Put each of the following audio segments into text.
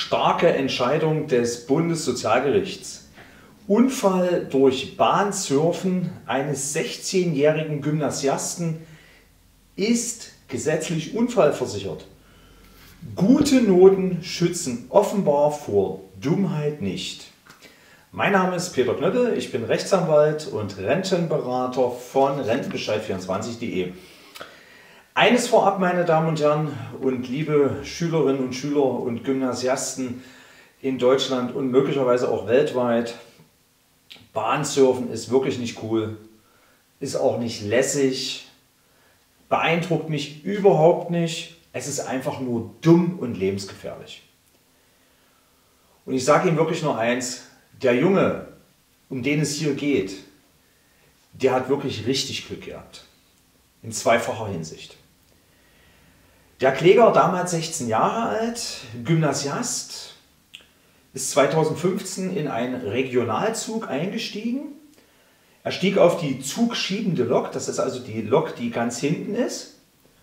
Starke Entscheidung des Bundessozialgerichts. Unfall durch Bahnsurfen eines 16-jährigen Gymnasiasten ist gesetzlich unfallversichert. Gute Noten schützen offenbar vor Dummheit nicht. Mein Name ist Peter Knöppel, ich bin Rechtsanwalt und Rentenberater von Rentenbescheid24.de. Eines vorab, meine Damen und Herren und liebe Schülerinnen und Schüler und Gymnasiasten in Deutschland und möglicherweise auch weltweit: Bahnsurfen ist wirklich nicht cool, ist auch nicht lässig, beeindruckt mich überhaupt nicht. Es ist einfach nur dumm und lebensgefährlich. Und ich sage Ihnen wirklich nur eins: Der Junge, um den es hier geht, der hat wirklich richtig Glück gehabt. In zweifacher Hinsicht. Der Kläger, damals 16 Jahre alt, Gymnasiast, ist 2015 in einen Regionalzug eingestiegen. Er stieg auf die zugschiebende Lok, das ist also die Lok, die ganz hinten ist.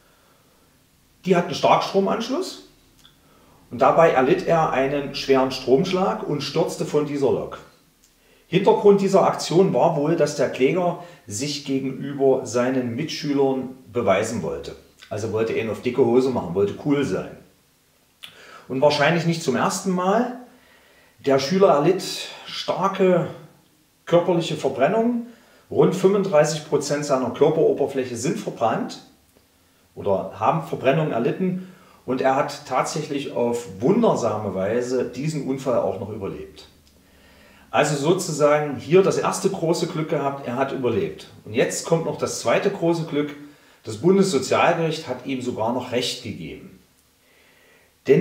Die hat einen Starkstromanschluss und dabei erlitt er einen schweren Stromschlag und stürzte von dieser Lok. Hintergrund dieser Aktion war wohl, dass der Kläger sich gegenüber seinen Mitschülern beweisen wollte. Also wollte er ihn auf dicke Hose machen, wollte cool sein. Und wahrscheinlich nicht zum ersten Mal. Der Schüler erlitt starke körperliche Verbrennung. Rund 35% seiner Körperoberfläche sind verbrannt oder haben Verbrennung erlitten. Und er hat tatsächlich auf wundersame Weise diesen Unfall auch noch überlebt. Also sozusagen hier das erste große Glück gehabt, er hat überlebt. Und jetzt kommt noch das zweite große Glück: Das Bundessozialgericht hat ihm sogar noch Recht gegeben. Denn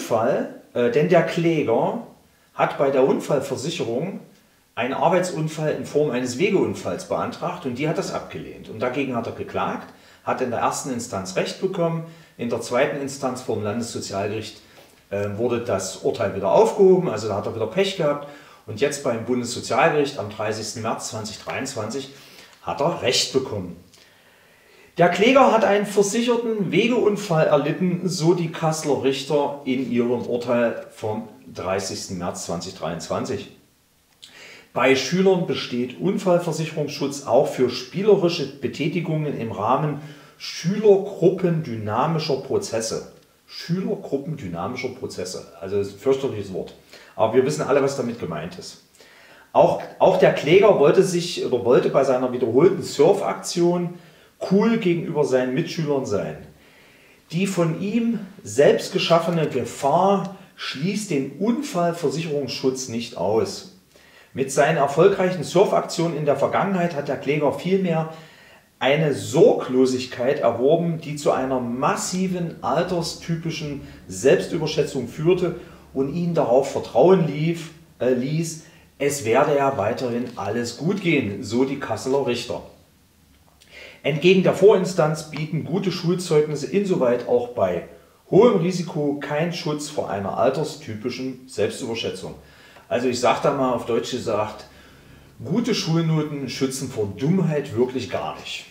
der Kläger hat bei der Unfallversicherung einen Arbeitsunfall in Form eines Wegeunfalls beantragt und die hat das abgelehnt. Und dagegen hat er geklagt, hat in der ersten Instanz Recht bekommen, in der zweiten Instanz vor dem Landessozialgericht wurde das Urteil wieder aufgehoben, also da hat er wieder Pech gehabt. Und jetzt beim Bundessozialgericht am 30. März 2023 hat er Recht bekommen. Der Kläger hat einen versicherten Wegeunfall erlitten, so die Kasseler Richter in ihrem Urteil vom 30. März 2023. Bei Schülern besteht Unfallversicherungsschutz auch für spielerische Betätigungen im Rahmen schülergruppendynamischer Prozesse. Schülergruppendynamischer Prozesse, also das ist ein fürchterliches Wort. Aber wir wissen alle, was damit gemeint ist. Auch der Kläger wollte bei seiner wiederholten Surfaktion cool gegenüber seinen Mitschülern sein. Die von ihm selbst geschaffene Gefahr schließt den Unfallversicherungsschutz nicht aus. Mit seinen erfolgreichen Surfaktionen in der Vergangenheit hat der Kläger vielmehr eine Sorglosigkeit erworben, die zu einer massiven alterstypischen Selbstüberschätzung führte und ihn darauf vertrauen ließ, es werde ja weiterhin alles gut gehen, so die Kasseler Richter. Entgegen der Vorinstanz bieten gute Schulzeugnisse insoweit auch bei hohem Risiko keinen Schutz vor einer alterstypischen Selbstüberschätzung. Also ich sage da mal auf Deutsch gesagt: Gute Schulnoten schützen vor Dummheit wirklich gar nicht.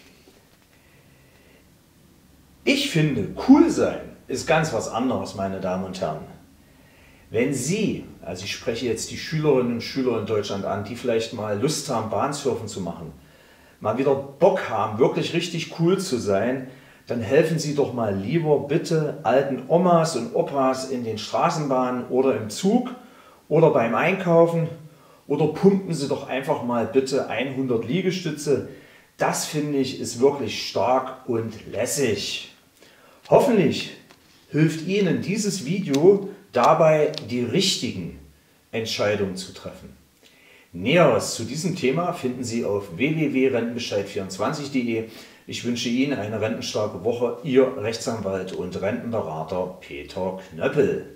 Ich finde, cool sein ist ganz was anderes, meine Damen und Herren. Wenn Sie, also ich spreche jetzt die Schülerinnen und Schüler in Deutschland an, die vielleicht mal Lust haben, Bahnsurfen zu machen, mal wieder Bock haben, wirklich richtig cool zu sein, dann helfen Sie doch mal lieber bitte alten Omas und Opas in den Straßenbahnen oder im Zug oder beim Einkaufen. Oder pumpen Sie doch einfach mal bitte 100 Liegestütze. Das finde ich ist wirklich stark und lässig. Hoffentlich hilft Ihnen dieses Video dabei, die richtigen Entscheidungen zu treffen. Näheres zu diesem Thema finden Sie auf www.rentenbescheid24.de. Ich wünsche Ihnen eine rentenstarke Woche. Ihr Rechtsanwalt und Rentenberater Peter Knöppel.